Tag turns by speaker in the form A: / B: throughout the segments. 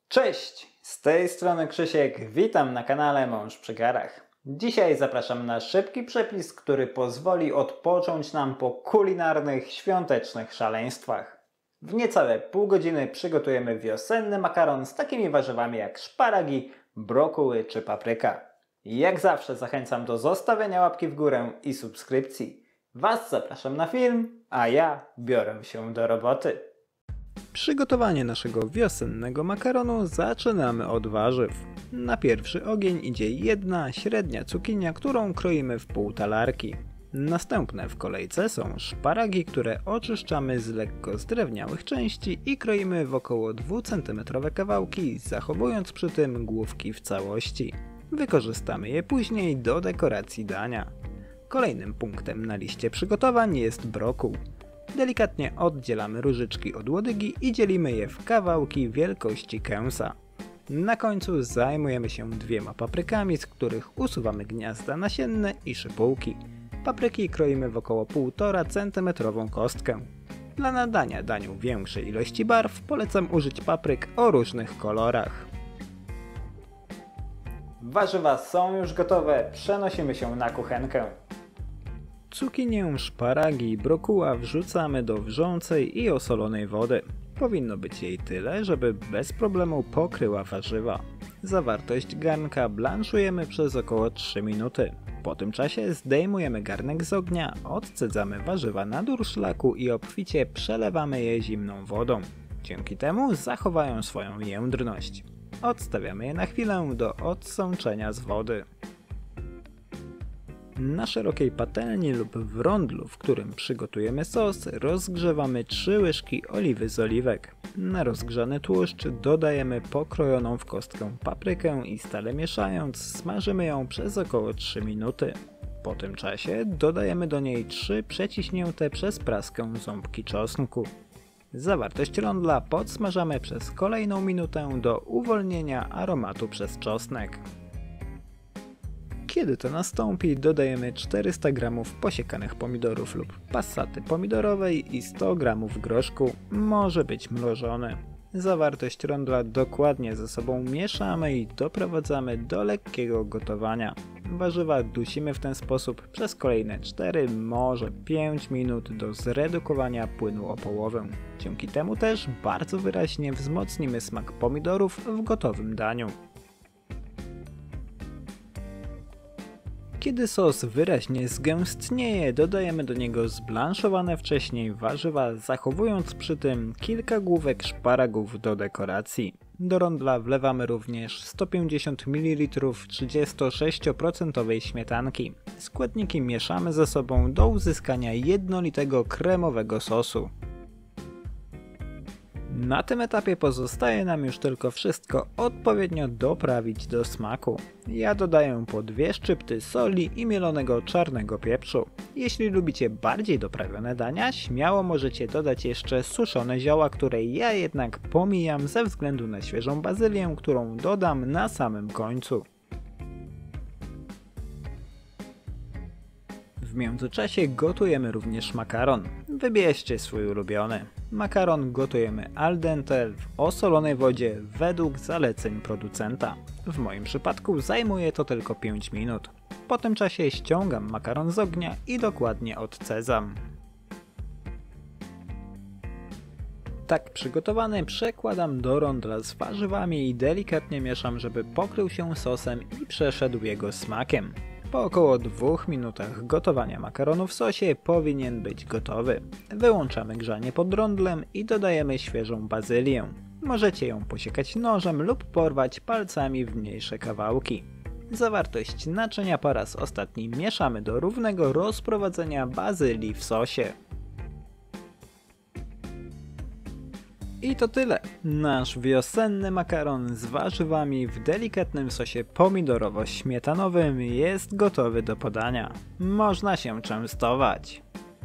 A: Cześć! Z tej strony Krzysiek, witam na kanale Mąż przy Garach. Dzisiaj zapraszam na szybki przepis, który pozwoli odpocząć nam po kulinarnych, świątecznych szaleństwach. W niecałe pół godziny przygotujemy wiosenny makaron z takimi warzywami jak szparagi, brokuły czy papryka. Jak zawsze zachęcam do zostawienia łapki w górę i subskrypcji. Was zapraszam na film, a ja biorę się do roboty. Przygotowanie naszego wiosennego makaronu zaczynamy od warzyw. Na pierwszy ogień idzie jedna średnia cukinia, którą kroimy w pół talarki. Następne w kolejce są szparagi, które oczyszczamy z lekko zdrewniałych części i kroimy w około 2 cm kawałki, zachowując przy tym główki w całości. Wykorzystamy je później do dekoracji dania. Kolejnym punktem na liście przygotowań jest brokuł. Delikatnie oddzielamy różyczki od łodygi i dzielimy je w kawałki wielkości kęsa. Na końcu zajmujemy się 2 paprykami, z których usuwamy gniazda nasienne i szypułki. Papryki kroimy w około 1,5 cm kostkę. Dla nadania daniu większej ilości barw polecam użyć papryk o różnych kolorach. Warzywa są już gotowe, przenosimy się na kuchenkę. Cukinię, szparagi i brokuła wrzucamy do wrzącej i osolonej wody. Powinno być jej tyle, żeby bez problemu pokryła warzywa. Zawartość garnka blanszujemy przez około 3 minuty. Po tym czasie zdejmujemy garnek z ognia, odcedzamy warzywa na durszlaku i obficie przelewamy je zimną wodą. Dzięki temu zachowają swoją jędrność. Odstawiamy je na chwilę do odsączenia z wody. Na szerokiej patelni lub w rondlu, w którym przygotujemy sos, rozgrzewamy 3 łyżki oliwy z oliwek. Na rozgrzany tłuszcz dodajemy pokrojoną w kostkę paprykę i stale mieszając smażymy ją przez około 3 minuty. Po tym czasie dodajemy do niej 3 przeciśnięte przez praskę ząbki czosnku. Zawartość rondla podsmażamy przez kolejną minutę do uwolnienia aromatu przez czosnek. Kiedy to nastąpi, dodajemy 400 g posiekanych pomidorów lub passaty pomidorowej i 100 g groszku, może być mrożony. Zawartość rondla dokładnie ze sobą mieszamy i doprowadzamy do lekkiego gotowania. Warzywa dusimy w ten sposób przez kolejne 4, może 5 minut do zredukowania płynu o połowę. Dzięki temu też bardzo wyraźnie wzmocnimy smak pomidorów w gotowym daniu. Kiedy sos wyraźnie zgęstnieje, dodajemy do niego zblanszowane wcześniej warzywa, zachowując przy tym kilka główek szparagów do dekoracji. Do rondla wlewamy również 150 ml 36% śmietanki. Składniki mieszamy ze sobą do uzyskania jednolitego kremowego sosu. Na tym etapie pozostaje nam już tylko wszystko odpowiednio doprawić do smaku. Ja dodaję po 2 szczypty soli i mielonego czarnego pieprzu. Jeśli lubicie bardziej doprawione dania, śmiało możecie dodać jeszcze suszone zioła, które ja jednak pomijam ze względu na świeżą bazylię, którą dodam na samym końcu. W międzyczasie gotujemy również makaron. Wybierzcie swój ulubiony. Makaron gotujemy al dente w osolonej wodzie według zaleceń producenta. W moim przypadku zajmuje to tylko 5 minut. Po tym czasie ściągam makaron z ognia i dokładnie odcedzam. Tak przygotowany przekładam do rondla z warzywami i delikatnie mieszam, żeby pokrył się sosem i przeszedł jego smakiem. Po około 2 minutach gotowania makaronu w sosie powinien być gotowy. Wyłączamy grzanie pod rondlem i dodajemy świeżą bazylię. Możecie ją posiekać nożem lub porwać palcami w mniejsze kawałki. Zawartość naczynia po raz ostatni mieszamy do równego rozprowadzenia bazylii w sosie. I to tyle. Nasz wiosenny makaron z warzywami w delikatnym sosie pomidorowo-śmietanowym jest gotowy do podania. Można się częstować.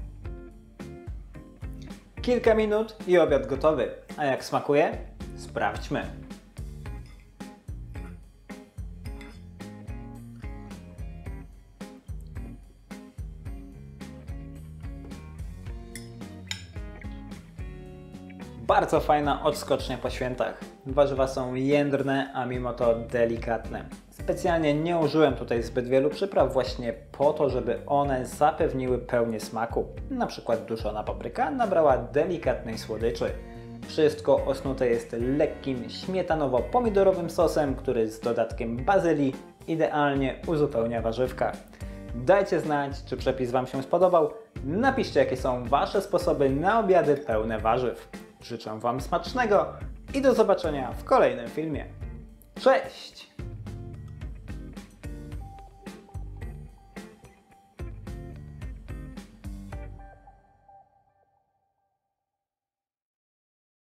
A: Kilka minut i obiad gotowy. A jak smakuje? Sprawdźmy. Bardzo fajna odskocznia po świętach. Warzywa są jędrne, a mimo to delikatne. Specjalnie nie użyłem tutaj zbyt wielu przypraw właśnie po to, żeby one zapewniły pełnię smaku. Na przykład duszona papryka nabrała delikatnej słodyczy. Wszystko osnute jest lekkim śmietanowo-pomidorowym sosem, który z dodatkiem bazylii idealnie uzupełnia warzywka. Dajcie znać, czy przepis Wam się spodobał. Napiszcie, jakie są Wasze sposoby na obiady pełne warzyw. Życzę Wam smacznego i do zobaczenia w kolejnym filmie. Cześć!